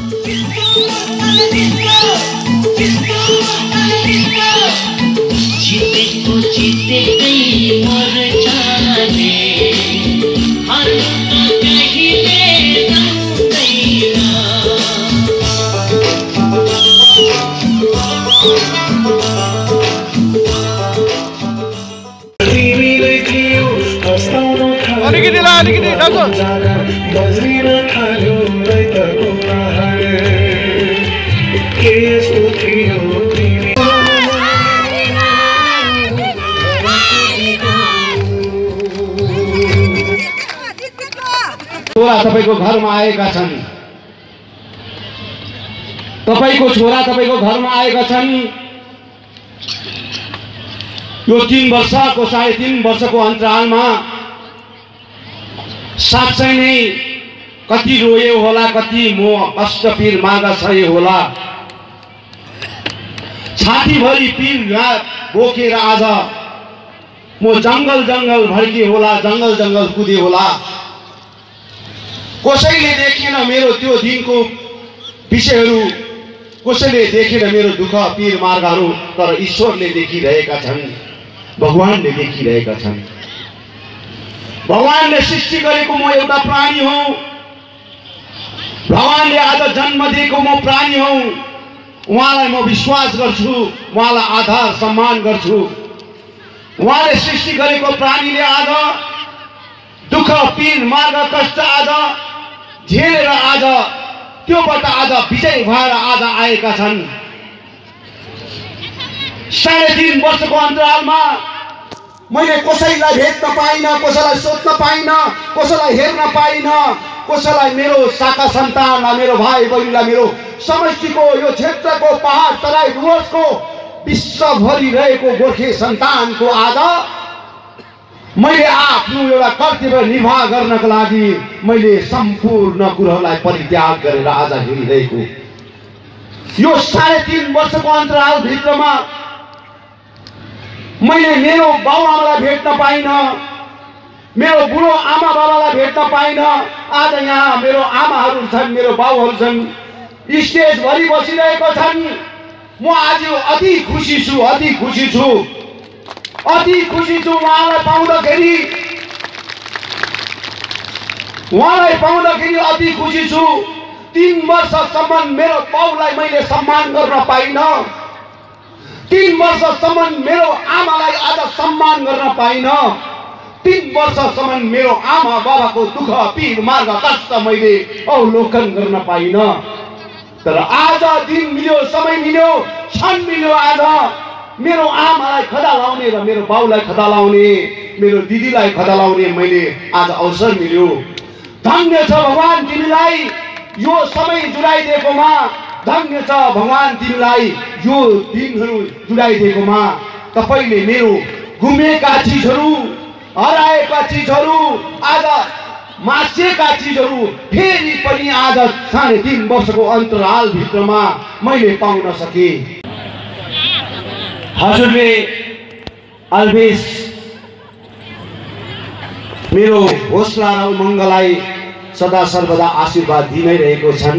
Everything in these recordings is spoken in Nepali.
छोरा तपाईको घरमा आएका छन्, तपाईको छोरा तपाईको घरमा आएका छन्। यो 3 वर्षको 3.5 वर्षको अन्तरालमा साँच्चै नै कति रोयो होला, कति म कष्ट पीर मागा सहे होला। छातीभरि पीर बोकेर आज म जंगल जंगल भड्के होला, जंगल जंगल कुदे होला। कसैले देखेन मेरो त्यो दिनको विषयहरू, कसैले देखेन मेरो दुःख पीर मार्गहरू, तर ईश्वरले देखिरहेका छन्, भगवानले देखिरहेका छन्। भगवानले सृष्टि गरेको म एउटा प्राणी हुँ, भगवानले आज जन्म दिएको म प्राणी हुँ। उहाँलाई म विश्वास गर्छु, उहाँलाई आदर सम्मान गर्छु। उहाँले सृष्टि गरेको प्राणीले आज दुःख पीर मार्ग कष्ट आज झेलेर आज त्योबाट आज विजय भएर आज आएका छन्। 3.5 वर्षको अन्तरालमा मैले कसैलाई भेट्न पाइन, कसैलाई सोध्न पाइन, कसैलाई हेर्न पाइन, कसैलाई मेरो शाखा सन्तानलाई, मेरो भाइ बहिनीलाई, मेरो समष्टिको यो क्षेत्रको पहाड तराई डुवर्सको विश्वभरि रहेको गोर्खे सन्तानको आज मैले आफ्नो एउटा कर्तव्य निर्वाह गर्नको लागि मैले सम्पूर्ण कुराहरूलाई परित्याग गरेर आज हिँडिरहेको यो 3.5 वर्षको अन्तराल भित्रमा मैले मेरो बाउ आमालाई भेट्न पाइन, मेरो बुढो आमा बाबालाई भेट्न पाइन। आज यहाँ मेरो आमाहरू छन्, मेरो बाउहरू छन्, स्टेज भरि बसिरहेको छन्। म आज अति खुसी छु, अति खुसी छु, अति खुसी छु। उहाँलाई पाउँदाखेरि अति खुसी छु। 3 वर्षसम्म मेरो बाउलाई मैले सम्मान गर्न पाइन, 3 वर्षसम्म मेरो आमालाई आज सम्मान गर्न पाइन, 3 वर्षसम्म मेरो आमा बाबाको दुःख पीर मार्ग कष्ट मैले अवलोकन गर्न पाइन। तर आज दिन मिल्यो, समय मिल्यो, क्षण मिल्यो। आज मेरो आमालाई खदा लाउने र मेरो बाउलाई खदा लाउने, मेरो दिदीलाई खदा लाउने मैले आज अवसर मिल्यो। धन्य छ भगवान तिमीलाई यो समय जुडाइदिएकोमा, धन्य छ भगवान तिमीलाई यो दिनहरू जुडाइदिएकोमा। तपाईले मेरो गुमेका चिजहरू, हराएका चिजहरू, आज मासिएका चिजहरू फेरि पनि आज 3.5 वर्षको अन्तराल भित्रमा मैले पाउन सके। हजुरले अल्वेज मेरो हौसला र उमङ्गलाई सदा सर्वदा आशीर्वाद दिनै रहेको छन्।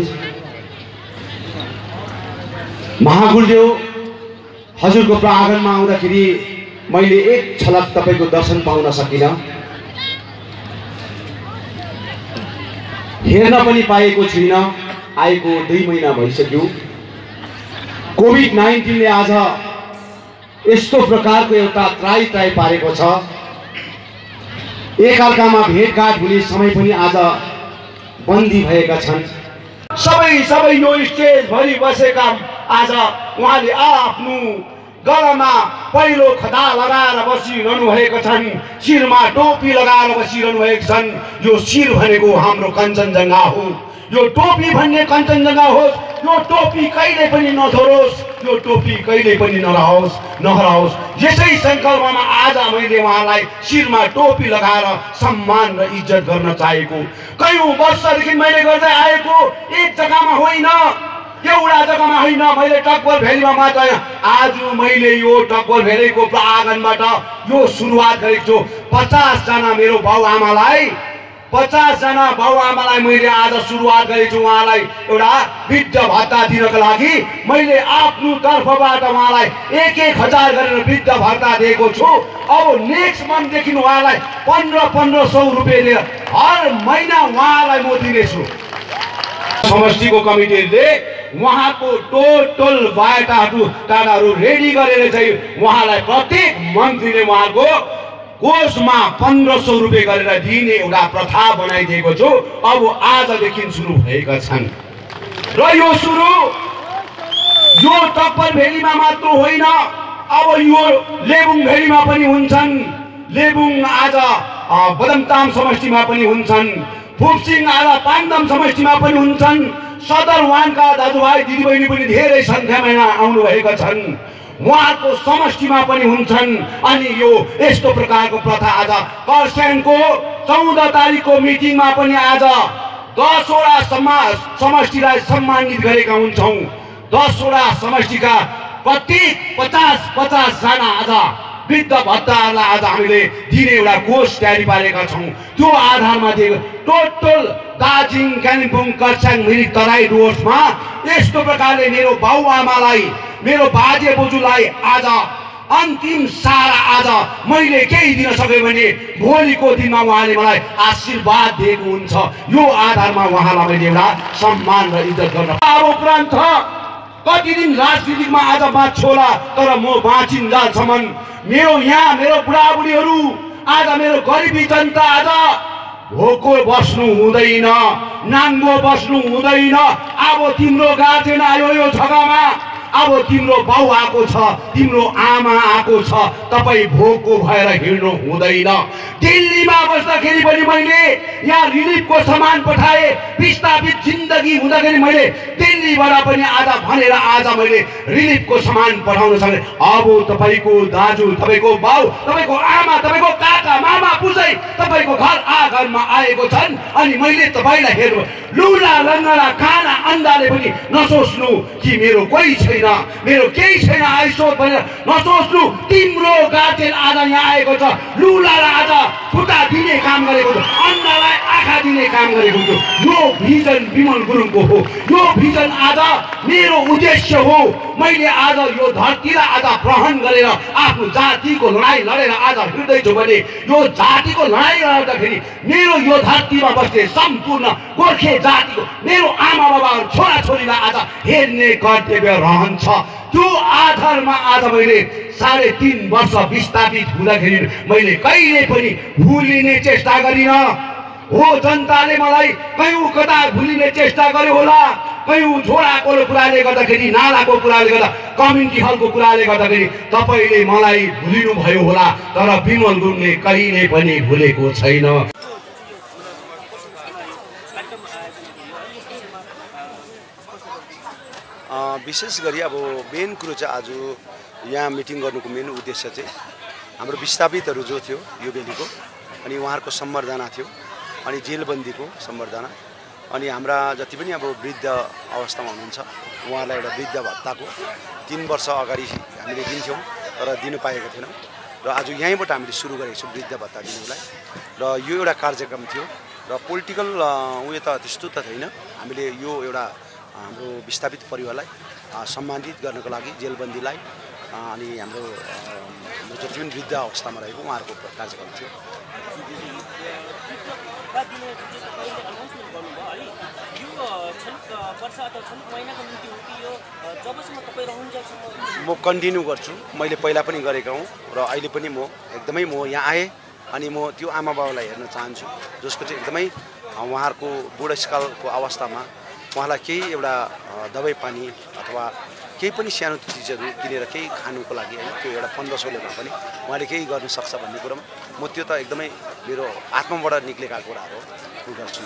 महागुरुदेव हजुरको प्राङ्गणमा आउँदाखेरि मैले एक झलक तपाईको दर्शन पाउन सकिनँ, हेर्न पनि पाएको छुइनँ। आएको 2 महिना भइसक्यो। कोभिड-19 ले आज यस्तो प्रकारको एउटा त्राई पारेको छ। एकअर्कामा भेटघाट हुने समय पनि आज बन्दी भएका छन्। सबै यो स्टेज भरि बसेका आज उहाँले आफ्नो गलामा पहिलो खदा लगाएर बसिरहनु भएको छन्, शिरमा टोपी लगाएर बसिरहनु भएको छन्। यो शिर भनेको हाम्रो कञ्चनजङ्घा हो, यो टोपी भन्ने कञ्चनजङ्घा होस्। यो टोपी कहिले पनि नछोडोस्, यो टोपी कहिले पनि नहराओस्। यसै संकल्पमा आज मैले उहाँलाई शिरमा टोपी लगाएर सम्मान र इज्जत गर्न चाहेको। कयौं वर्षदेखि मैले गर्दै आएको, एक जग्गामा होइन, एउटा जग्गामा होइन, मैले टकभर भेलीमा मात्र। आज मैले यो टकभर भेलीको प्राङ्गणबाट यो सुरुवात गरेको छु। 50 जना मेरो बाउ आमालाई 50 जना बाउआमालाई मैले आज सुरुवात गरेको छु। उहाँलाई एउटा वृद्ध भत्ता दिनको लागि मैले आफ्नो तर्फबाट उहाँलाई 1,000 गरेर वृद्ध भत्ता दिएको छु। अब नेक्स्ट मन्थदेखि उहाँलाई 1500 रुपियाँ हर महिना उहाँलाई म दिनेछु। समष्टिको कमिटीले उहाँको टोटल बायोडाटाहरू रेडी गरेर चाहिँ उहाँलाई प्रत्येक मन्थलीले उहाँको कोषमा 1500 रुपियाँ गरेर दिने एउटा प्रथा बनाइदिएको छु। अब आजदेखि सुरु भएका छन् र यो सुरु यो टप्पर भेलीमा मात्र होइन, अब यो लेबुङ भेलीमा पनि हुन्छन्, लेबुङ आज बदमताम समष्टिमा पनि हुन्छन्, फुपसिङ आज पाङदाम समष्टिमा पनि हुन्छन्, सदरवानका दाजुभाइ दिदीबहिनी पनि धेरै सङ्ख्यामा आउनुभएका छन्, उहाँको समष्टिमा पनि हुन्छन्। अनि यो यस्तो प्रकारको प्रथा आज कर्सियङको 14 तारिकको मिटिङमा पनि आज 10 वटा समष्टिलाई सम्मानित गरेका हुन्छौँ। 10 वटा समष्टिका प्रत्येक 50-50 जना आज वृद्ध भत्ताहरूलाई आज हामीले दिने एउटा कोष तयारी पारेका छौँ। त्यो आधारमा दिएको टोटल दार्जिलिङ, कालिम्पोङ, कर्सियङ, मिरिक, तराई डुवर्समा यस्तो प्रकारले मेरो बाउआमालाई, मेरो बाजे बोजूलाई आज अन्तिम सारा आज मैले केही दिन सकेँ भने भोलिको दिनमा उहाँले मलाई आशीर्वाद दिएको हुन्छ। यो आधारमा उहाँलाई मैले एउटा सम्मान र इज्जत गर्न अब उपरान्त कति दिन राजनीतिमा आज बाँच्छु होला, तर म बाँचिन्जेलसम्म मेरो यहाँ मेरो बुढाबुढीहरू आज मेरो गरिबी जनता आज भोको बस्नु हुँदैन, नाङ्गो बस्नु हुँदैन। अब तिम्रो गार्जेन आयो यो जग्गामा, अब तिम्रो बाउ आएको छ, तिम्रो आमा आएको छ, तपाईँ भोको भएर हिँड्नु हुँदैन। दिल्लीमा बस्दाखेरि पनि मैले यहाँ रिलिफको सामान पठाएँ, विस्थापित जिन्दगी हुँदाखेरि मैले दिल्लीबाट पनि आज भनेर आज मैले रिलिफको सामान पठाउन सकेँ। अब तपाईँको दाजु, तपाईँको बाउ, तपाईँको आमा, तपाईँको काका, मामा, पुजै तपाईँको घर आँगनमा आएको छन्। अनि मैले तपाईँलाई हेर्नु लुला लङ्गडा खाना अन्डाले पनि नसोच्नु कि मेरो कोही छैन, मेरो केही छैन आइसोच भनेर नसोच्नु। तिम्रो गार्जेन आज यहाँ आएको छ, लुलालाई आज खुट्टा दिने काम गरेको छु, अन्डालाई आँखा दिने काम गरेको छु। यो भिजन विमल गुरुङको हो, यो भिजन आज मेरो उद्देश्य हो। मैले आज यो धरतीलाई आज ग्रहण गरेर आफ्नो जातिको लडाइँ लडेर आज हिँड्दैछु भने यो जातिको लडाइँ लड्दाखेरि मेरो यो धरतीमा बस्ने सम्पूर्ण गोर्खे जातिको मेरो आमा बाबा छोराछोरीलाई आज हेर्ने कर्तव्य रहन्छ। त्यो आधारमा आज मैले 3.5 वर्ष विस्थापित हुँदाखेरि मैले कहिले पनि भुलिने चेष्टा गरिनँ। हो जनताले मलाई कयौँ कता भुलिने चेष्टा गर्यो होला, कयौँ झोडाको कुराले गर्दाखेरि, नालाको कुराले गर्दा, कम्युनिटी हलको कुराले गर्दाखेरि तपाईँले मलाई भुलिनु भयो होला, तर विमल गुरुङले कहिले पनि भुलेको छैन। विशेष गरी अब मेन कुरो चाहिँ आज यहाँ मिटिङ गर्नुको मेन उद्देश्य चाहिँ हाम्रो विस्थापितहरू जो थियो यो बेलीको, अनि उहाँहरूको सम्बर्धना थियो, अनि जेलबन्दीको सम्बर्धना, अनि हाम्रा जति पनि अब वृद्ध अवस्थामा हुनुहुन्छ उहाँलाई एउटा वृद्ध भत्ताको 3 वर्ष अगाडि हामीले दिन्थ्यौँ तर दिनु पाएको थिएनौँ। र आज यहीँबाट हामीले सुरु गरेको छौँ वृद्ध भत्ता दिनुलाई। र यो एउटा कार्यक्रम थियो र पोलिटिकल उयो त त्यस्तो त छैन। हामीले यो एउटा हाम्रो विस्थापित परिवारलाई सम्मानित गर्नको लागि जेलबन्दीलाई अनि हाम्रो जति पनि वृद्ध अवस्थामा रहेको उहाँहरूको कार्यक्रम थियो। म कन्टिन्यू गर्छु, मैले पहिला पनि गरेको हुँ र अहिले पनि म एकदमै यहाँ आएँ अनि म त्यो आमा बाबालाई हेर्न चाहन्छु जसको चाहिँ एकदमै उहाँहरूको बुढेसकालको अवस्थामा उहाँलाई केही एउटा दबाई पानी अथवा केही पनि सानो चिजहरू किनेर केही खानुको लागि होइन त्यो एउटा 1500ले भए पनि उहाँले केही गर्न सक्छ भन्ने कुरामा म त्यो त एकदमै मेरो आत्माबाट निक्लेका कुराहरू हो गर्छु।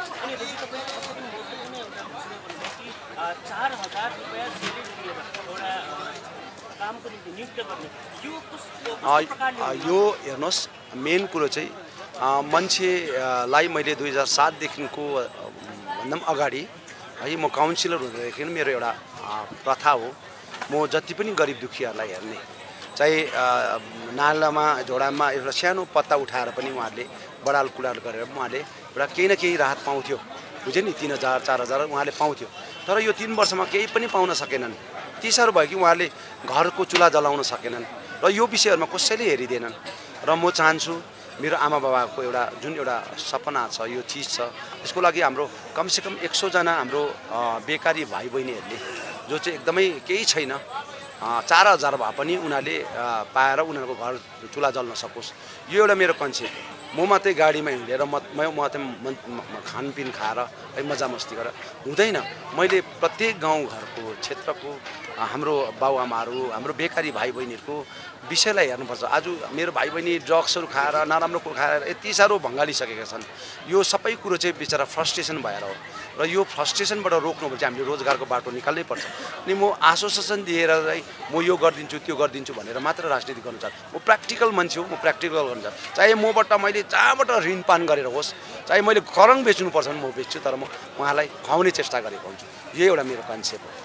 यो हेर्नुहोस् मेन कुरो चाहिँ मान्छेलाई मैले 2007देखिको भन्दा पनि अगाडि है म काउन्सिलर हुँदाखेरि मेरो एउटा प्रथा हो, म जति पनि गरिब दुखीहरूलाई हेर्ने, चाहे नालामा झोडामा एउटा सानो पत्ता उठाएर पनि उहाँहरूले बडाल कुडाल गरेर उहाँले एउटा केही न केही राहत पाउँथ्यो, बुझ्यो नि, 3000 4000 उहाँले पाउँथ्यो। तर यो 3 वर्षमा केही पनि पाउन सकेनन्। यति साह्रो भयो कि उहाँले घरको चुल्हा जलाउन सकेनन् र यो विषयहरूमा कसैले हेरिदिएनन्। र म चाहन्छु मेरो आमा बाबाको एउटा जुन एउटा सपना छ, यो चिज छ, यसको लागि हाम्रो कमसेकम 100 जना हाम्रो बेकारी भाइ बहिनीहरूले जो चाहिँ एकदमै केही छैन, 4000 भए पनि उनीहरूले पाएर उनीहरूको घर चुल्हा जल्न सकोस्, यो एउटा मेरो कन्सेप्ट हो। म मात्रै गाडीमा हिँडेर म मात्रै खानपिन खाएर है मजा मस्ती गरेर हुँदैन। मैले प्रत्येक गाउँघरको क्षेत्रको हाम्रो बाबुआमाहरू, हाम्रो बेकारी भाइ बहिनीहरूको विषयलाई हेर्नुपर्छ। आज मेरो भाइ बहिनी ड्रग्सहरू खाएर, नराम्रो कुरो खाएर यति साह्रो भङ्गालिसकेका छन्। यो सबै कुरो चाहिँ बिचरा फ्रस्ट्रेसन भएर हो र यो फ्रस्ट्रेसनबाट रोक्नु भने चाहिँ हामीले रोजगारको बाटो निकाल्नै पर्छ। अनि म आश्वासन दिएर चाहिँ म यो गरिदिन्छु त्यो गरिदिन्छु भनेर मात्र राजनीति गर्नु चाहन्छु। म प्र्याक्टिकल मान्छे हो, म प्र्याक्टिकल गर्नु चाहन्छु। चाहे मबाट मैले जहाँबाट ऋण पान गरेर होस्, चाहे मैले करङ बेच्नुपर्छ भने म बेच्छु, तर म उहाँलाई खुवाउने चेष्टा गरेको हुन्छु। यो एउटा मेरो कन्सेप्ट हो।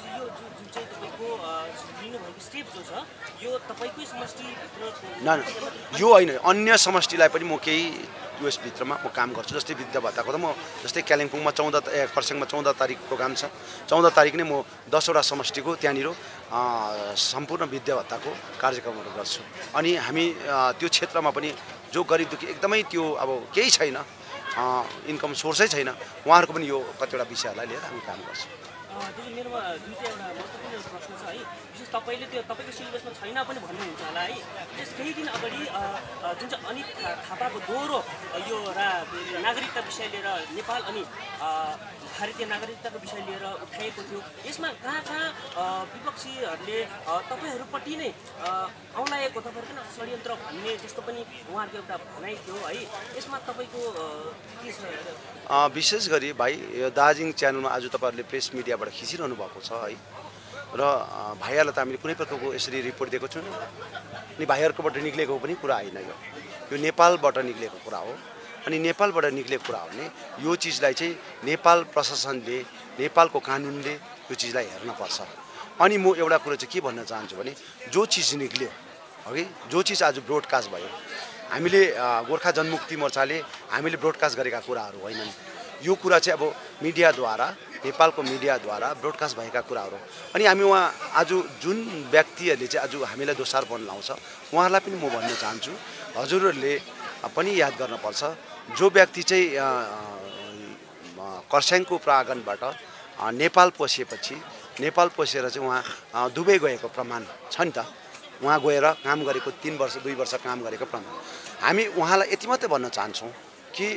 न यो होइन, अन्य समष्टिलाई पनि म केही यसभित्रमा म काम गर्छु। जस्तै विद्या भत्ताको त म जस्तै कालिम्पोङमा 14 खरसाङमा 14 तारिक प्रोग्राम छ, 14 तारिक नै म 10 वटा समष्टिको त्यहाँनिर सम्पूर्ण विद्या भत्ताको कार्यक्रमहरू गर्छु। अनि हामी त्यो क्षेत्रमा पनि जो गरिब दुःखी एकदमै त्यो अब केही छैन, इन्कम सोर्सै छैन, उहाँहरूको पनि यो कतिवटा विषयहरूलाई लिएर हामी काम गर्छौँ। मेरोमा दुईवटा एउटा महत्त्वपूर्ण प्रश्न छ है। विशेष तपाईँले त्यो तपाईँको सिलेबसमा छैन पनि भन्नुहुन्छ होला है। त्यस केही दिन अगाडि जुन चाहिँ अनित थापाको दोहोरो यो नागरिकता विषय लिएर नेपाल अनि भारतीय नागरिकताको विषय लिएर उठाएको थियो, यसमा कहाँ विपक्षीहरूले तपाईँहरूपट्टि नै औँलाएको, तपाईँहरू किन षड्यन्त्र भन्ने जस्तो पनि उहाँहरूको एउटा भनाइ थियो है। यसमा तपाईँको के छ? विशेष गरी भाइ यो दार्जिलिङ च्यानलमा आज तपाईँहरूले प्रेस मिडियाबाट खिचिरहनु भएको छ है, र भाइहरूलाई त हामीले कुनै प्रकारको यसरी रिपोर्ट दिएको छौँ। अनि भाइहरूकोबाट निक्लेको पनि कुरा होइन, यो नेपालबाट निक्लेको कुरा हो। अनि नेपालबाट निक्लेको कुरा हो भने यो चिजलाई चाहिँ नेपाल प्रशासनले, नेपालको कानुनले यो चिजलाई हेर्नुपर्छ। अनि म एउटा कुरो चाहिँ के भन्न चाहन्छु भने जो चिज निक्ल्यो अघि, जो चिज आज ब्रोडकास्ट भयो, हामीले गोर्खा जनमुक्ति मोर्चाले हामीले ब्रोडकास्ट गरेका कुराहरू होइनन्। यो कुरा चाहिँ अब मिडियाद्वारा, नेपालको मिडियाद्वारा ब्रोडकास्ट भएका कुराहरू। अनि हामी उहाँ आज जुन व्यक्तिहरूले चाहिँ आज हामीलाई दोषारोपण लाउँछ, उहाँहरूलाई पनि म भन्न चाहन्छु, हजुरहरूले पनि याद गर्नुपर्छ, जो व्यक्ति चाहिँ खरसाङको प्राङ्गणबाट नेपाल पसेपछि, नेपाल पसेर चाहिँ उहाँ दुबई गएको प्रमाण छ नि त, उहाँ गएर काम गरेको 3 वर्ष 2 वर्ष काम गरेको प्रमाण। हामी उहाँलाई यति मात्रै भन्न चाहन्छौँ कि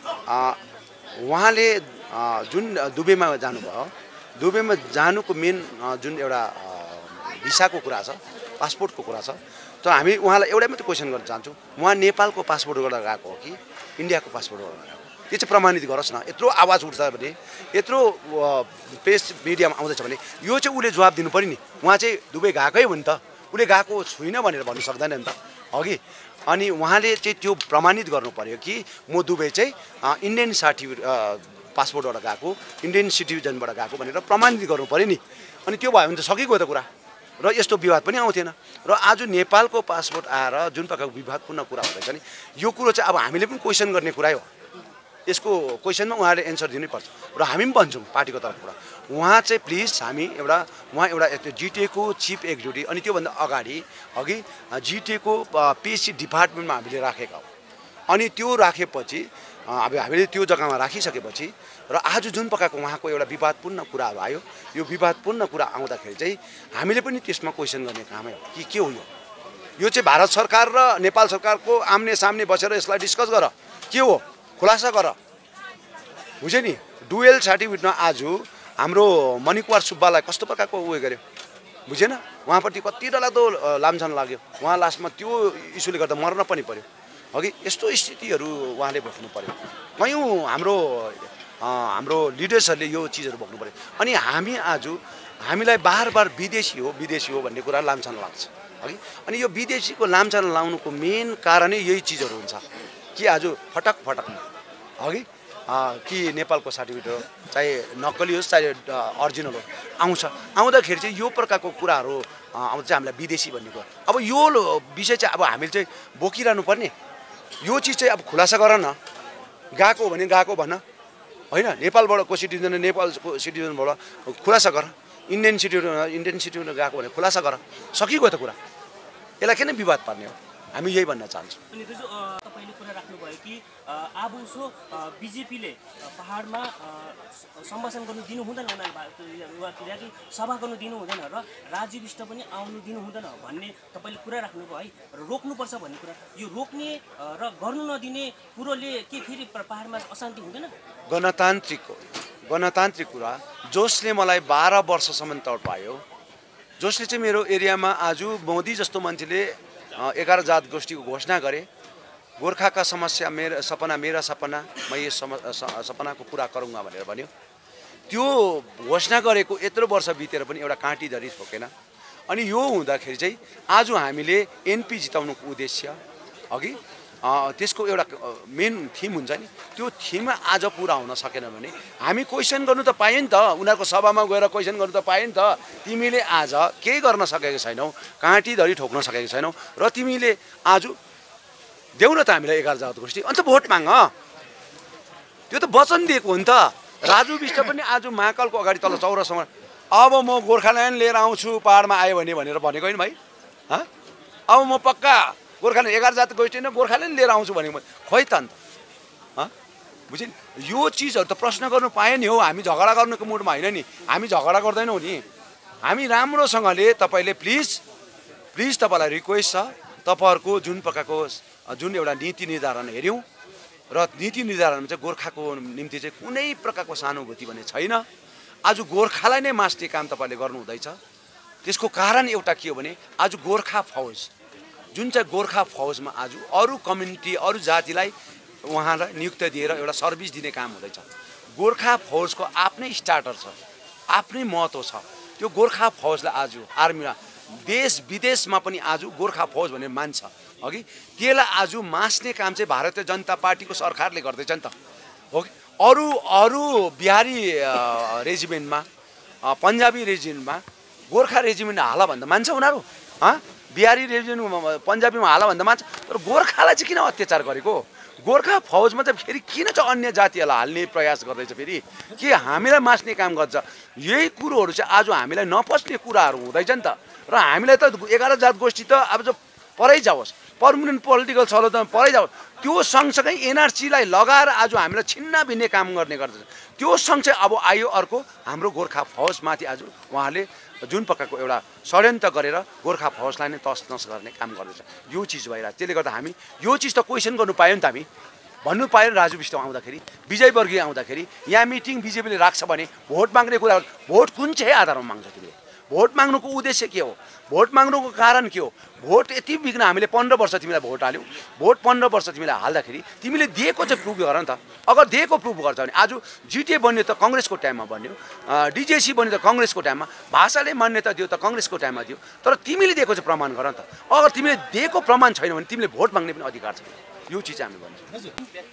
उहाँले जुन दुबईमा जानुभयो, दुबईमा जानुको मेन जुन एउटा भिसाको कुरा छ, पासपोर्टको कुरा छ, त हामी उहाँलाई एउटै मात्रै क्वेसन गर्न चाहन्छौँ, उहाँ नेपालको पासपोर्ट गरेर गएको हो कि इन्डियाको पासपोर्ट गरेर गएको? त्यो चाहिँ प्रमाणित गरोस् न। यत्रो आवाज उठ्छ भने, यत्रो प्रेस मिडियामा आउँदैछ भने यो चाहिँ उसले जवाब दिनु पऱ्यो नि। उहाँ चाहिँ दुबई गएकै हो नि त, उसले गएको छुइनँ भनेर भन्नु सक्दैन नि त अघि। अनि उहाँले चाहिँ त्यो प्रमाणित गर्नु पर्यो कि म दुबई चाहिँ इन्डियन पासपोर्टबाट गएको, इन्डियन सिटिजनबाट गएको भनेर प्रमाणित गर्नु पऱ्यो नि। अनि त्यो भयो भने त सकिगयो त कुरा, र यस्तो विवाद पनि आउँथेन। र आज नेपालको पासपोर्ट आएर जुन प्रकारको विवादपूर्ण कुरा हुँदैछ नि, यो कुरो चाहिँ अब हामीले पनि क्वेसन गर्ने कुरा हो। यसको क्वेसनमा उहाँले एन्सर दिनैपर्छ र हामी पनि भन्छौँ पार्टीको तर्फबाट, उहाँ चाहिँ प्लिज हामी उहाँ एउटा जिटिएको चिफ एक्जिक्युटिभ, अनि त्योभन्दा अगाडि जिटिएको पिएचसी डिपार्टमेन्टमा हामीले राखेका हौँ। अनि त्यो राखेपछि अब हामीले त्यो जग्गामा राखिसकेपछि र आज जुन प्रकारको उहाँको एउटा विवादपूर्ण कुराहरू आयो, यो विवादपूर्ण कुरा आउँदाखेरि चाहिँ हामीले पनि त्यसमा क्वेसन गर्ने कामै हो कि के हो यो चाहिँ भारत सरकार र नेपाल सरकारको आम्ने सामने बसेर यसलाई डिस्कस गर, के हो खुलासा गर, बुझ्यो नि। डुएल सर्टिफिकेटमा आज हाम्रो मणिकुमार सुब्बालाई कस्तो प्रकारको उयो गर्यो, बुझेन, उहाँप्रति कति डरलाग्दो लामछाम लाग्यो, उहाँ लास्टमा त्यो इस्युले गर्दा मर्न पनि पर्यो अघि। यस्तो स्थितिहरू उहाँले भोग्नु पर्यो, कयौँ हाम्रो लिडर्सहरूले यो चिजहरू भोग्नु पर्यो। अनि हामीलाई बार बार विदेशी हो भन्ने कुरा लामछाम लाग्छ अघि। अनि यो विदेशीको लामछाम लाउनुको मेन कारणै यही चिजहरू हुन्छ कि आज फटकमा अघि कि नेपालको सर्टिफिकेट हो, चाहे नक्कली होस् चाहे अरिजिनल हो, आउँदाखेरि चाहिँ यो प्रकारको कुराहरू आउँछ हामीलाई विदेशी भन्ने कुरा। अब यो विषय चाहिँ अब हामीले चाहिँ बोकिरहनु पर्ने, यो चिज चाहिँ अब खुलासा गर न। गएको भने गएको भन होइन, नेपालबाट को सिटिजन नेपालको सिटिजनबाट खुलासा गर, इन्डियन सिटिजन गएको भने खुलासा गर, सकिगयो त कुरा। यसलाई किन विवाद पार्ने हो, हामी यही भन्न चाहन्छौँ। अनि दाजु तपाईँले कुरा राख्नुभयो कि अब उसो बिजेपीले पहाडमा सम्भाषण गर्नु दिनु हुँदैन, उनीहरूले सभा गर्नु दिनु हुँदैन र राजु विष्ट पनि आउनु दिनु हुँदैन भन्ने तपाईँले कुरा राख्नुभयो है, र रोक्नुपर्छ भन्ने कुरा। यो रोक्ने र गर्नु नदिने कुरोले के फेरि पहाडमा अशान्ति हुँदैन? गणतान्त्रिक कुरा जसले मलाई 12 वर्षसम्म तडपायो, जसले चाहिँ मेरो एरियामा आज मोदी जस्तो मान्छेले 11 जात गोष्ठीको घोषणा गरे, गोर्खाका समस्या मेरा सपना म यस सपनाको पुरा गरौँगा भनेर भन्यो, त्यो घोषणा गरेको यत्रो वर्ष बितेर पनि एउटा काँटी धरी ठोकेन। अनि यो हुँदाखेरि चाहिँ आज हामीले एनपी जिताउनुको उद्देश्य अघि त्यसको एउटा मेन थिम हुन्छ नि, त्यो थिम आज पुरा हुन सकेन भने हामी क्वेसन गर्नु त पायो नि त, उनीहरूको सभामा गएर क्वेसन गर्नु त पायो नि त। तिमीले आज केही गर्न सकेको छैनौ, काँटी धरी ठोक्न सकेको छैनौ, र तिमीले आज देऊ न त हामीलाई 11 जात गोष्ठी, अन्त भोट माग। त्यो त वचन दिएको हो नि त। राजु विष्ट पनि आज महाकालको अगाडि तल चौरस्तामा अब म गोर्खाल्यान्ड लिएर आउँछु पहाडमा आयो भनेर भनेको होइन भाइ। अब म पक्का गोर्खाल्यान्ड 11 जात गोष्ठी होइन गोर्खाल्यान्ड लिएर आउँछु भनेको, खोइ त अन्त बुझ्यो नि। यो चिजहरू त प्रश्न गर्नु पायो नि हो, हामी झगडा गर्नुको मुडमा होइन नि, हामी झगडा गर्दैनौँ नि। हामी राम्रोसँगले तपाईँले प्लिज तपाईँलाई रिक्वेस्ट छ, तपाईँहरूको जुन प्रकारको जुन एउटा नीति निर्धारण हेऱ्यौँ र नीति निर्धारणमा चाहिँ गोर्खाको निम्ति चाहिँ कुनै प्रकारको सहानुभूति भन्ने छैन। आज गोर्खालाई नै मास्ने काम तपाईँले गर्नु हुँदैछ। त्यसको कारण एउटा के हो भने आज गोर्खा फौज जुन चाहिँ गोर्खा फौजमा आज अरू कम्युनिटी अरू जातिलाई उहाँलाई नियुक्त दिएर एउटा सर्भिस दिने काम हुँदैछ। गोर्खा फौजको आफ्नै स्टार्टर छ, आफ्नै महत्त्व छ। त्यो गोर्खा फौजलाई आज आर्मीमा देश विदेशमा पनि आज गोर्खा फौज भनेर मान्छ अघि, त्यसलाई आज मास्ने काम चाहिँ भारतीय जनता पार्टीको सरकारले गर्दैछ नि त हो कि। अरू बिहारी रेजिमेन्टमा पन्जाबी रेजिमेन्टमा गोर्खा रेजिमेन्ट हाला भन्दा मान्छ उनीहरू, बिहारी रेजिमेन्ट पन्जाबीमा हाला भन्दा मान्छ, तर गोर्खालाई चाहिँ किन अत्याचार गरेको? गोर्खा फौजमा चाहिँ फेरि किन चाहिँ अन्य जातिहरूलाई हाल्ने प्रयास गर्दैछ? फेरि के हामीलाई मास्ने काम गर्छ? यही कुरोहरू चाहिँ आज हामीलाई नपच्ने कुराहरू हुँदैछ नि त। र हामीलाई त 11 जात गोष्ठी त अब जो परै जाओस्, पर्मनेन्ट पोलिटिकल सलो त परै जाओस्, त्यो सँगसँगै एनआरसीलाई लगाएर आज हामीलाई छिन्न भिन्ने काम गर्ने गर्दछ। त्यो सँगसँगै अब आयो अर्को हाम्रो गोर्खा फौजमाथि आज उहाँले जुन प्रकारको एउटा षड्यन्त्र गरेर गोर्खा फौजलाई नै तसनस गर्ने काम गर्दैछ। यो चिज भइरहेको, त्यसले गर्दा हामी यो चिज त क्वेसन गर्नु पायो नि त, हामी भन्नु पायो। राजु विष्ट आउँदाखेरि, विजय वर्गीय आउँदाखेरि यहाँ मिटिङ बिजेपीले राख्छ भने भोट माग्ने कुरा, भोट कुन चाहिँ आधारमा माग्छ? तिमीले भोट माग्नुको उद्देश्य के हो? भोट माग्नुको कारण के हो? भोट यति बिग्न हामीले 15 वर्ष तिमीलाई भोट हाल्यौ, भोट 15 वर्ष तिमीलाई हाल्दाखेरि तिमीले दिएको चाहिँ प्रुभ गर नि त। अगर दिएको प्रुभ गर्छ भने आज जिटिए बन्ने त कङ्ग्रेसको टाइममा बन्यो, डिजेसी बन्ने त कङ्ग्रेसको टाइममा, भाषाले मान्यता दियो त कङ्ग्रेसको टाइममा दियो, तर तिमीले दिएको चाहिँ प्रमाण गर नि त। अगर तिमीले दिएको प्रमाण छैन भने तिमीले भोट माग्ने पनि अधिकार छैन। यो चिज हामी भन्छौँ।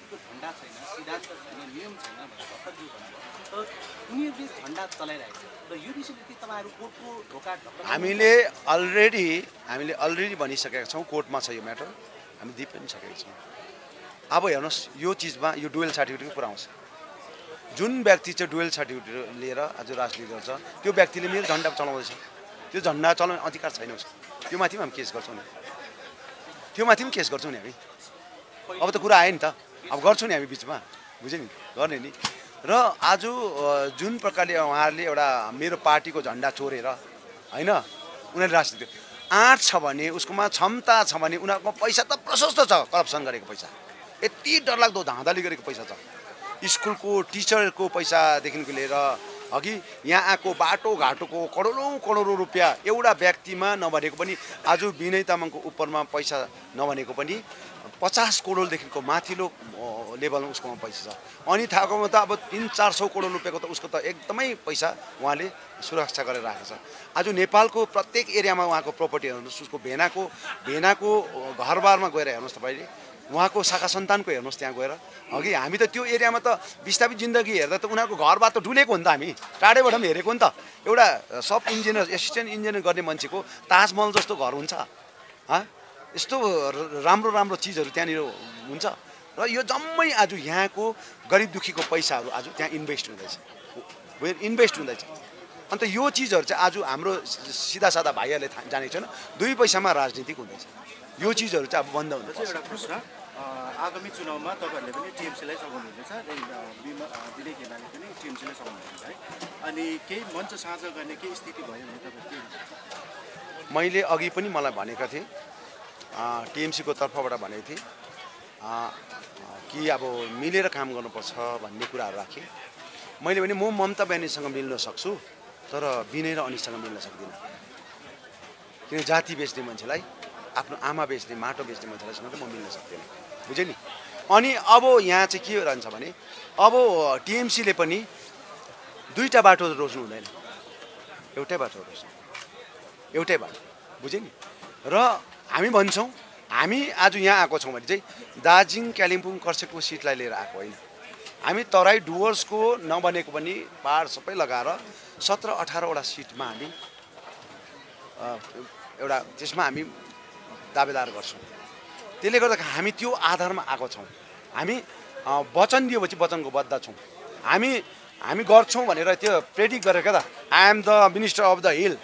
हामीले अलरेडी भनिसकेका छौँ, कोर्टमा छ यो म्याटर, हामी दिइ पनि सकेका छौँ। अब हेर्नुहोस्, यो चिजमा यो डुवेल सर्टिफिकेट पुऱ्याउँछ। जुन व्यक्ति चाहिँ डुवेल सर्टिफिकेट लिएर आज राजनीति गर्छ त्यो व्यक्तिले मेरो झन्डा चलाउँदैछ, त्यो झन्डा चलाउने अधिकार छैन उसको। त्यो माथि पनि हामी केस गर्छौँ नि, त्यो माथि पनि केस गर्छौँ नि हामी। अब त कुरा आयो नि त, अब गर्छौँ नि हामी बिचमा, बुझ्यो नि, गर्ने नि। र आज जुन प्रकारले उहाँहरूले एउटा मेरो पार्टीको झन्डा चोरेर होइन उनीहरूले राजनीति आँट छ भने, उसकोमा क्षमता छ भने, उनीहरूकोमा पैसा त प्रशस्त छ, करप्सन गरेको पैसा यति डरलाग्दो धाँधली गरेको पैसा छ। स्कुलको टिचरको पैसादेखिको लिएर अघि यहाँ आएको बाटोघाटोको करोडौँ रुपियाँ एउटा व्यक्तिमा नभनेको पनि आज विनय तामाङको उपरमा पैसा नभनेको पनि 50 करोडदेखिको माथिल्लो लेभलमा उसकोमा पैसा छ। अनि थाहाकोमा त अब 300-400 करोड रुपियाँको त उसको त एकदमै पैसा उहाँले सुरक्षा गरेर राखेको छ। आज नेपालको प्रत्येक एरियामा उहाँको प्रोपर्टी हेर्नुहोस्, उसको भेनाको घरबारमा गएर हेर्नुहोस् तपाईँले, उहाँको शाखा सन्तानको हेर्नुहोस् त्यहाँ गएर। अघि हामी त त्यो एरियामा त विस्थापित जिन्दगी हेर्दा त उनीहरूको घरबार त डुलेको हो नि त, हामी टाढैबाट पनि हेरेको नि त। एउटा सब इन्जिनियर एसिस्टेन्ट इन्जिनियर गर्ने मान्छेको ताजमहल जस्तो घर हुन्छ? यस्तो राम्रो चिजहरू त्यहाँनिर हुन्छ? र यो जम्मै आज यहाँको गरिब दुखीको पैसाहरू आज त्यहाँ इन्भेस्ट हुँदैछ, इन्भेस्ट हुँदैछ। अन्त यो चिजहरू चाहिँ आज हाम्रो सिधा साधा भाइहरूले जानेको छैन, 2 पैसामा राजनीतिक हुँदैछ। यो चिजहरू चाहिँ अब बन्द हुँदैछ। एउटा प्रश्न, आगामी चुनावमा तपाईँहरूले पनि टिएमसीलाई सघाउनुहुनेछ, विनय केनाले पनि टिएमसीलाई सघाउनुहुनेछ है, अनि केही मञ्च साझा गर्ने केही स्थिति भयो भने तपाईँ के भन्नुहुन्छ? मैले अघि पनि मलाई भनेका थिएँ, टिएमसीको तर्फबाट भनेको थिएँ कि अब मिलेर काम गर्नुपर्छ भन्ने कुराहरू राखेँ। मैले भने म ममता ब्यानर्जीसँग मिल्न सक्छु, तर विनय र अनिससँग मिल्न सक्दिनँ। किन जाति बेच्ने मान्छेलाई, आफ्नो आमा बेच्ने, माटो बेच्ने मान्छेलाईसँग त म मिल्न सक्दिनँ, बुझ्यो नि। अनि अब यहाँ चाहिँ के रहन्छ भने अब टिएमसीले पनि 2टा बाटो रोज्नु हुँदैन, एउटै बाटो रोज्नु, एउटै बाटो, बुझ्यो नि। र हामी भन्छौँ, हामी आज यहाँ आएको छौँ भने चाहिँ दार्जिलिङ कालिम्पोङ कर्सियङको सिटलाई लिएर आएको होइन। हामी तराई डुवर्सको नबनेको पनि पाहाड सबै लगाएर 17-18वटा सिटमा हामी एउटा त्यसमा हामी दावेदार गर्छौँ। त्यसले गर्दा हामी त्यो आधारमा आएको छौँ। हामी वचन दिएपछि वचनको बद्ध छौँ। हामी गर्छौँ भनेर त्यो प्रेडिक्ट गरेर क्या त, I am the minister of the hill,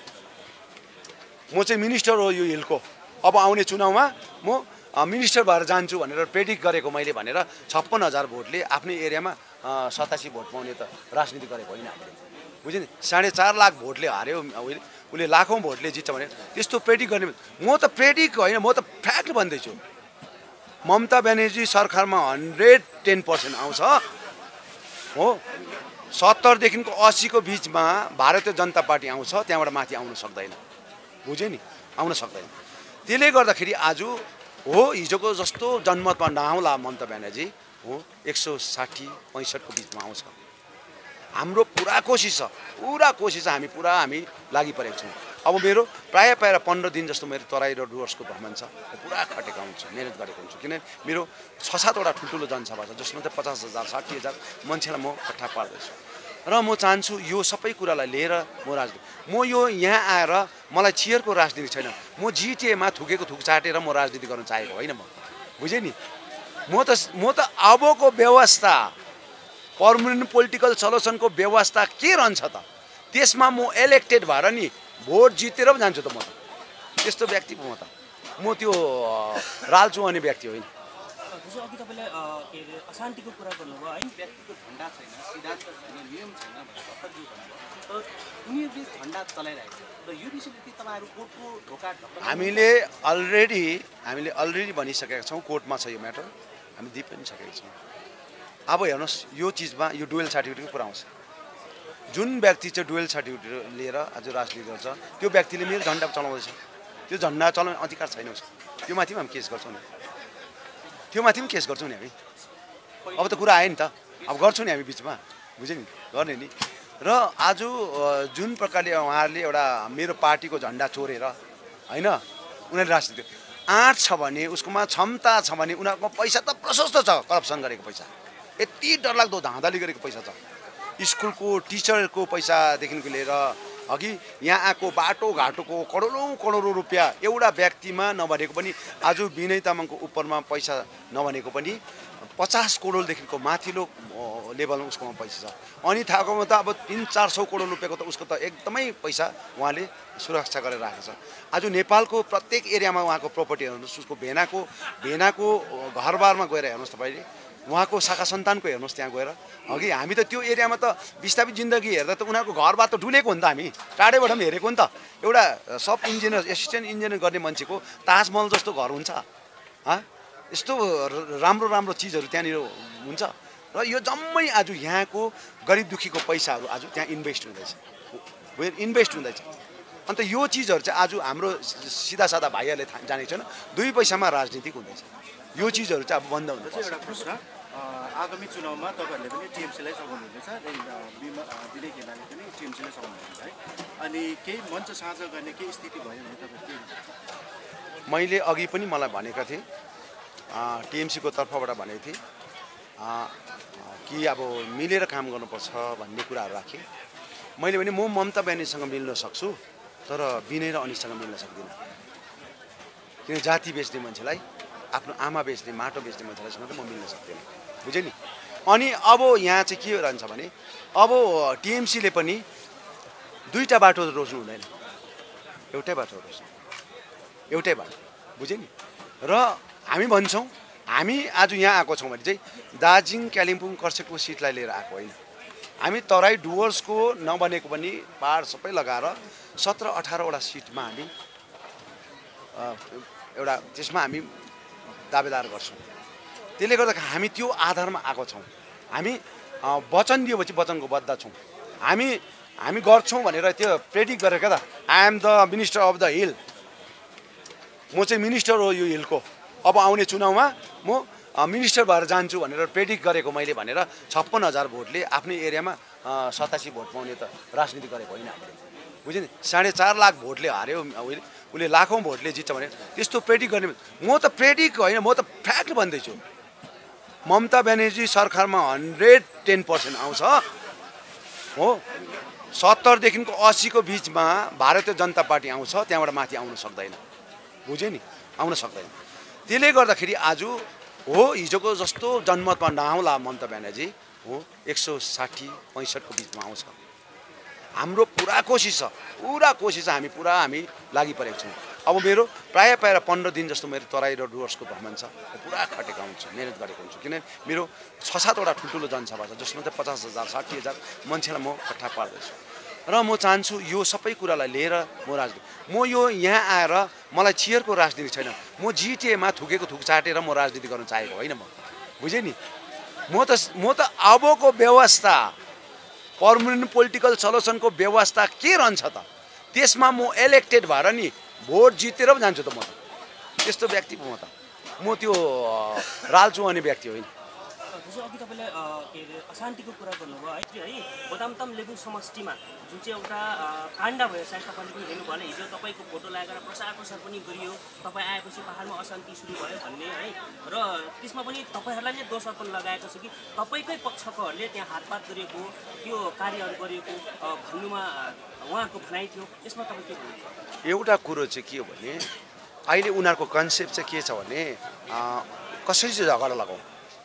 म चाहिँ मिनिस्टर हो यो हिलको, अब आउने चुनावमा म मिनिस्टर भएर जान्छु भनेर प्रेडिक्ट गरेको मैले भनेर 56,000 भोटले आफ्नै एरियामा 87 भोट पाउने त राजनीति गरेको होइन हामीले, बुझ्यो नि। 4.5 लाख भोटले हार्यो उसले, लाखौँ भोटले जित्छ भने त्यस्तो प्रेडिक्ट गर्ने, म त प्रेडिक्ट होइन, म त फ्याक्ट भन्दैछु। ममता ब्यानर्जी सरकारमा 110% आउँछ हो, 70देखिको 80को बिचमा भारतीय जनता पार्टी आउँछ, त्यहाँबाट माथि आउन सक्दैन, बुझ्यो नि, आउन सक्दैन। त्यसले गर्दाखेरि आज हो हिजोको जस्तो जनमतमा नआउला ममता ब्यानर्जी हो, 160-65 को बिचमा आउँछ। हाम्रो पुरा कोसिस छ, हामी लागि परेको छौँ। अब मेरो प्रायः 15 दिन जस्तो मेरो तराई र डुवर्सको भ्रमण छ, पुरा खटेको हुन्छु, मेहनत गरेको हुन्छु, किनभने मेरो 6-7वटा ठुल्ठुलो जनसभा छ जसमा चाहिँ 50,000 60,000 मान्छेलाई म इकट्ठा पार्दैछु। र म चाहन्छु यो सबै कुरालाई लिएर म यो यहाँ आएर मलाई चियरको राजनीति छैन, म जिटिएमा थुकेको थुक चाटेर म राजनीति गर्न चाहेको होइन, म बुझेँ नि। म त अबको व्यवस्था, पर्मानेन्ट पोलिटिकल सल्युसनको व्यवस्था के रहन्छ त, त्यसमा म इलेक्टेड भएर नि भोट जितेर पनि जान्छु त, म त त्यस्तो व्यक्ति म त्यो राल्छु भन्ने व्यक्ति होइन। जस्तो अघि तपाईँले के अरे अशान्तिको कुरा गर्नुभयो है, व्यक्तिको झन्डा छैन, सिद्धान्त छैन, नियम छैन भनेर भर्खर जो भन्नुभयो, उनीहरूले झन्डा चलाइरहेको छ र यो विषयमा के तपाईँहरू कोर्टको ढोका ढक्कन? हामीले अलरेडी भनिसकेका छौँ, कोर्टमा छ यो म्याटर, हामी दिइ पनि सकेका छौँ। अब हेर्नुहोस्, यो चिजमा यो डुवेल सर्टिफिकेटको कुरा आउँछ। जुन व्यक्ति चाहिँ डुवेल सर्टिफिकेट लिएर आज राजनीति गर्छ त्यो व्यक्तिले मेरो झन्डा चलाउँदैछ, त्यो झन्डा चलाउने अधिकार छैन उसको, त्यो माथि पनि हामी केस गर्छौँ नि, त्यो माथि पनि केस गर्छौँ नि हामी। अब त कुरा आयो नि त, अब गर्छौँ नि हामी बिचमा, बुझ्यो नि, गर्ने नि। र आज जुन प्रकारले उहाँहरूले एउटा मेरो पार्टीको झन्डा चोरेर होइन, उनीहरूले राजनीति आँट छ भने, उसकोमा क्षमता छ भने, उनीहरूको पैसा त प्रशस्त छ, करप्सन गरेको पैसा यति डरलाग्दो धाँधली गरेको पैसा छ। स्कुलको टिचरको पैसादेखिको लिएर अघि यहाँ आएको बाटोघाटोको करोडौँ रुपियाँ एउटा व्यक्तिमा नभनेको पनि, आज विनय तामाङको उपरमा पैसा नभनेको पनि 50 करोडदेखिको माथिल्लो लेभलमा उसकोमा पैसा छ। अनि थाहाकोमा त अब 300-400 करोड रुपियाँको त उसको त एकदमै पैसा उहाँले सुरक्षा गरेर राखेको छ। आज नेपालको प्रत्येक एरियामा उहाँको प्रोपर्टी हेर्नुहोस्, उसको भेनाको घरबारमा गएर हेर्नुहोस् तपाईँले, उहाँको शाखा सन्तानको हेर्नुहोस् त्यहाँ गएर। अघि हामी त त्यो एरियामा त विस्थापित जिन्दगी हेर्दा त उनीहरूको घरबार त डुलेको हो नि त, हामी टाढैबाट पनि हेरेको नि त। एउटा सब इन्जिनियर, एसिस्टेन्ट इन्जिनियर गर्ने मान्छेको ताजमहल जस्तो घर हुन्छ, यस्तो राम्रो चिजहरू त्यहाँनिर हुन्छ। र यो जम्मै आज यहाँको गरिब दुखीको पैसाहरू आज त्यहाँ इन्भेस्ट हुँदैछ। अन्त यो चिजहरू चाहिँ आज हाम्रो सिधा साधा भाइहरूले जानेको छैन, 2 पैसामा राजनीतिक हुँदैछ। यो चिजहरू चाहिँ अब बन्द हुँदैछ। एउटा प्रश्न, आगामी चुनावमा तपाईँहरूले पनि टिएमसीलाई सघाउनुहुनेछ, विनय केनाले पनि टिएमसीलाई सघाउनुहुनेछ है, अनि केही मञ्च साझा गर्ने केही स्थिति भयो भने तपाईँ के भन्नुहुन्छ? मैले अघि पनि मलाई भनेका थिएँ, टिएमसीको तर्फबाट भनेको थिएँ कि अब मिलेर काम गर्नुपर्छ भन्ने कुराहरू राखेँ। मैले भने म ममता ब्यानर्जीसँग मिल्न सक्छु, तर विनय र अनिससँग मिल्न सक्दिनँ। किन जाति बेच्ने मान्छेलाई, आफ्नो आमा बेच्ने माटो बेच्ने मान्छेलाईसँग त म मिल्न सक्दिनँ, बुझ्यो नि। अनि अब यहाँ चाहिँ के रहन्छ भने अब टिएमसीले पनि दुईटा बाटो रोज्नु हुँदैन, एउटै बाटो रोज्नु, एउटै बाटो, बुझ्यो नि। र हामी भन्छौँ हामी आज यहाँ आएको छौँ भने चाहिँ दार्जिलिङ कालिम्पोङ कर्सियङको सिटलाई लिएर आएको होइन, हामी तराई डुवर्सको नबनेको पनि पहाड सबै लगाएर 17-18वटा सिटमा हामी एउटा त्यसमा हामी दावेदार गर्छौँ। त्यसले गर्दाखेरि हामी त्यो आधारमा आएको छौँ। हामी वचन दिएपछि वचनको बद्ध छौँ। हामी गर्छौँ भनेर त्यो प्रेडिक्ट गरेर क्या त, I am the minister of the hill, म चाहिँ मिनिस्टर हो यो हिलको, अब आउने चुनावमा म मिनिस्टर भएर जान्छु भनेर प्रेडिक्ट गरेको मैले भनेर 56,000 भोटले आफ्नो एरियामा 87 भोट पाउने त राजनीति गरेको होइन हामीले, बुझ्यो नि। 4.5 लाख भोटले हार्यो, उसले लाखौँ भोटले जित्छ भने त्यस्तो प्रेडिक्ट गर्ने, म त प्रेडिक्ट होइन, म त फ्याक्ट भन्दैछु। ममता ब्यानर्जी सरकारमा 110% आउँछ हो, 70देखिको 80को बिचमा भारतीय जनता पार्टी आउँछ, त्यहाँबाट माथि आउन सक्दैन, बुझ्यो नि, आउन सक्दैन। त्यसले गर्दाखेरि आज हो हिजोको जस्तो जनमतमा नआउला ममता ब्यानर्जी हो, 160-65 को बिचमा आउँछ। हाम्रो पुरा कोसिस छ, हामी लागि परेको छौँ। अब मेरो प्रायः 15 दिन जस्तो मेरो तराई र डुवर्सको भ्रमण छ, पुरा खटेको हुन्छु, मेहनत गरेको हुन्छु, किनभने मेरो 6-7वटा ठुल्ठुलो जनसभा छ जसमा चाहिँ 50,000 60,000 मान्छेलाई म इकट्ठा पार्दैछु। र म चाहन्छु यो सबै कुरालाई लिएर म यो यहाँ आएर मलाई चियरको राजनीति छैन, म जिटिएमा थुकेको थुक चाटेर म राजनीति गर्न चाहेको होइन, म बुझेँ नि। म त अबको व्यवस्था पर्मानेन्ट पोलिटिकल सल्युसनको व्यवस्था के रहन्छ त, त्यसमा म इलेक्टेड भएर नि भोट जितेर पो जान्छु त, म त त्यस्तो व्यक्ति म त्यो राल्चु आउने व्यक्ति होइन। जस्तो अघि तपाईँले के अरे अशान्तिको कुरा गर्नुभयो है, बदामताम लेबुङ समष्टिमा जुन चाहिँ एउटा काण्ड भयो, सायद तपाईँले पनि हेर्नु भएन, हिजो तपाईँको फोटो लगाएर प्रचार पनि गरियो, तपाईँ आएपछि पाहाडमा अशान्ति सुरु भयो भन्ने है, र त्यसमा पनि तपाईँहरूलाई नै दोष अर्पण लगाएको छ कि तपाईँकै पक्षकोहरूले त्यहाँ हातपात गरेको, त्यो कार्यहरू गरेको भन्नुमा उहाँको भनाइ थियो, यसमा तपाईँ के भन्नुहुन्छ? एउटा कुरो चाहिँ के हो भने अहिले उनीहरूको कन्सेप्ट चाहिँ के छ भने कसरी चाहिँ झगडा लगाउँ,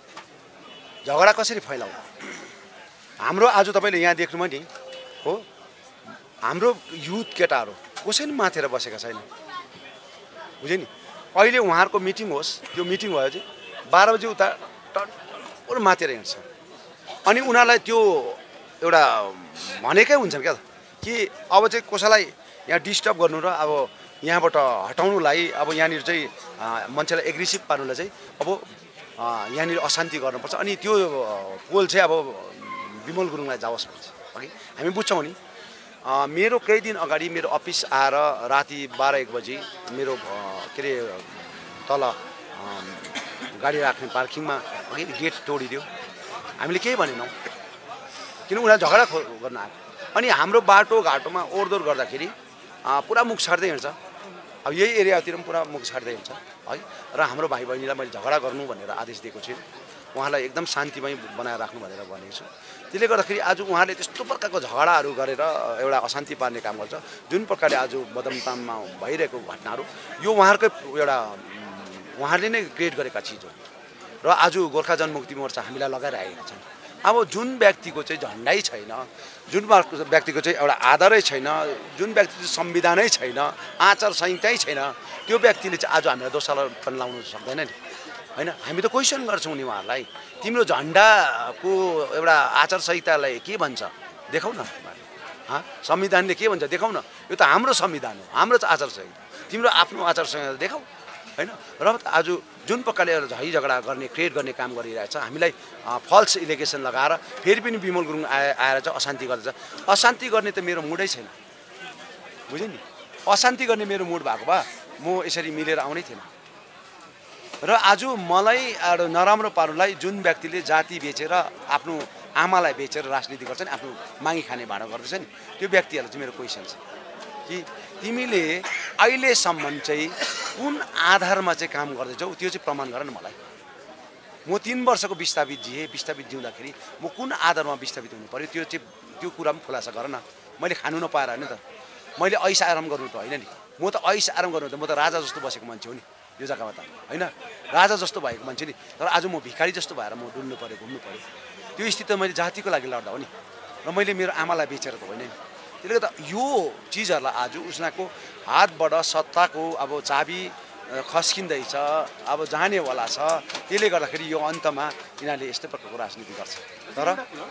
झगडा कसरी फैलाउँ। हाम्रो आज तपाईँले यहाँ देख्नुभयो नि हो, हाम्रो युथ केटाहरू कसै पनि माथेर बसेका छैन, बुझ्यो नि। अहिले उहाँहरूको मिटिङ होस्, त्यो मिटिङ भयो चाहिँ 12 बजे उता टन्टर माथेर हिँड्छ, अनि उनीहरूलाई त्यो एउटा भनेकै हुन्छन् क्या त कि अब चाहिँ कसैलाई यहाँ डिस्टर्ब गर्नु र अब यहाँबाट हटाउनुलाई, अब यहाँनिर चाहिँ मान्छेलाई एग्रेसिभ पार्नुलाई चाहिँ अब यहाँनिर अशान्ति गर्नुपर्छ, अनि त्यो पोल चाहिँ अब विमल गुरुङलाई जाओस् भन्छ। अघि हामी बुझ्छौँ नि, मेरो केही दिन अगाडि मेरो अफिस आएर राति 12-1 बजी मेरो के अरे तल गाडी राख्ने पार्किङमा अघि गेट तोडिदियो, हामीले केही भनेनौँ किन उनीहरू झगडा गर्न आयो। अनि हाम्रो बाटोघाटोमा ओहोरदोहोर गर्दाखेरि पुरा मुख छाड्दै हिँड्छ, अब यही एरियातिर पनि पुरा मुख छाड्दै हिँड्छ है। र हाम्रो भाइ बहिनीलाई मैले झगडा गर्नु भनेर आदेश दिएको छु, उहाँलाई एकदम शान्तिमय बनाएर राख्नु भनेर भनेको छु। त्यसले गर्दाखेरि आज उहाँले त्यस्तो प्रकारको झगडाहरू गरेर एउटा अशान्ति पार्ने काम गर्छ, जुन प्रकारले आज बदमताममा भइरहेको घटनाहरू यो उहाँहरूकै एउटा उहाँहरूले नै क्रिएट गरेका चिज हो। र आज गोर्खा जनमुक्ति मोर्चा हामीलाई लगाइरहेका छन्। अब जुन व्यक्तिको चाहिँ झन्डै छैन, जुन व्यक्तिको चाहिँ एउटा आधारै छैन, जुन व्यक्ति चाहिँ संविधानै छैन, आचार संहितै छैन, त्यो व्यक्तिले चाहिँ आज हामीलाई दोषारोपण लाउनु सक्दैन नि होइन। हामी त क्वेसन गर्छौँ नि उहाँहरूलाई, तिम्रो झन्डाको एउटा आचार संहितालाई के भन्छ देखाउ न, संविधानले के भन्छ देखाउ न, यो त हाम्रो संविधान हो, हाम्रो चाहिँ आचार संहिता, तिम्रो आफ्नो आचार संहिता देखाउ होइन। र आज जुन प्रकारले झै झगडा गर्ने क्रिएट गर्ने काम गरिरहेछ, हामीलाई फल्स इलिगेसन लगाएर फेरि पनि विमल गुरुङ आएर चाहिँ अशान्ति गर्दैछ। अशान्ति गर्ने त मेरो मुडै छैन, बुझ्यो नि। अशान्ति गर्ने मेरो मुड भएको भए म यसरी मिलेर आउनै थिएन। र आज मलाई नराम्रो पार्नुलाई जुन व्यक्तिले जाति बेचेर आफ्नो आमालाई बेचेर राजनीति गर्छ नि, आफ्नो मागी खाने भाँडो गर्दैछ नि, त्यो व्यक्तिहरूलाई चाहिँ मेरो क्वेसन छ कि तिमीले अहिलेसम्म चाहिँ कुन आधारमा चाहिँ काम गर्दैछौ, त्यो चाहिँ प्रमाण गर न मलाई। म 3 वर्षको विस्थापित जिउँदाखेरि म कुन आधारमा विस्थापित हुनु पर्यो, त्यो कुरा पनि खुलासा गर न। मैले खानु नपाएर होइन त, मैले ऐस आराम गर्नु त होइन नि, म त ऐस आराम गर्नु त, म त राजा जस्तो बसेको मान्छे हो नि, यो जग्गामा त होइन राजा जस्तो भएको मान्छे नि तर आज म भिखारी जस्तो भएर म डुल्नु पऱ्यो घुम्नु पऱ्यो त्यो स्थिति त मैले जातिको लागि लड्दा हो नि र मैले मेरो आमालाई बेचेर त होइन नि त्यसले गर्दा यो चिजहरूलाई आज उसको हातबाट सत्ताको अब चाबी खस्किँदैछ अब जानेवाला छ त्यसले गर्दाखेरि यो अन्तमा यिनीहरूले यस्तै प्रकारको राजनीति गर्छ तर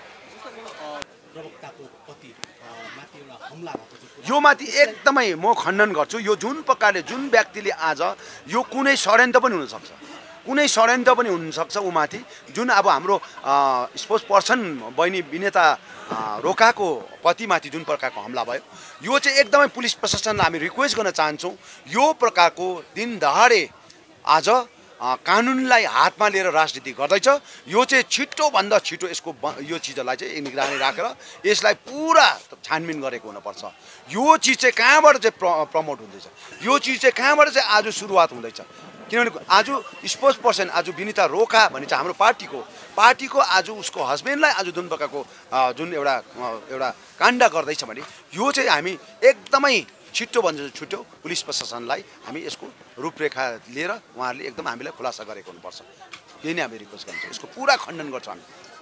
यो माथि एकदमै म खण्डन गर्छु यो जुन प्रकारले जुन व्यक्तिले आज यो कुनै षड्यन्त्र पनि हुनसक्छ कुनै षड्यन्त्र पनि हुनसक्छ उमाथि जुन अब हाम्रो स्पोर्ट्स पर्सन बहिनी विनेता रोकाको पतिमाथि जुन प्रकारको हमला भयो यो चाहिँ एकदमै पुलिस प्रशासनलाई हामी रिक्वेस्ट गर्न चाहन्छौँ यो प्रकारको दिन दहाडे आज कानुनलाई हातमा लिएर राजनीति गर्दैछ यो चाहिँ छिटोभन्दा छिटो यसको यो चिजलाई चाहिँ निगरानी राखेर यसलाई पुरा छानबिन गरेको हुनुपर्छ यो चिज चाहिँ कहाँबाट चाहिँ प्रमोट हुँदैछ यो चिज चाहिँ कहाँबाट चाहिँ आज सुरुवात हुँदैछ किनभने आज स्पोर्ट्स पर्सन आज विनिता रोका भने चाहिँ हाम्रो पार्टीको आज उसको हस्बेन्डलाई आज जुन प्रकारको जुन एउटा काण्ड गर्दैछ भने यो चाहिँ हामी एकदमै छिटोभन्दा छिटो पुलिस प्रशासनलाई हामी यसको रूपरेखा लिएर उहाँहरूले एकदम हामीलाई खुलासा गरेको हुनुपर्छ यही नै हामी रिक्वेस्ट गर्छौँ यसको पुरा खण्डन गर्छौँ हामी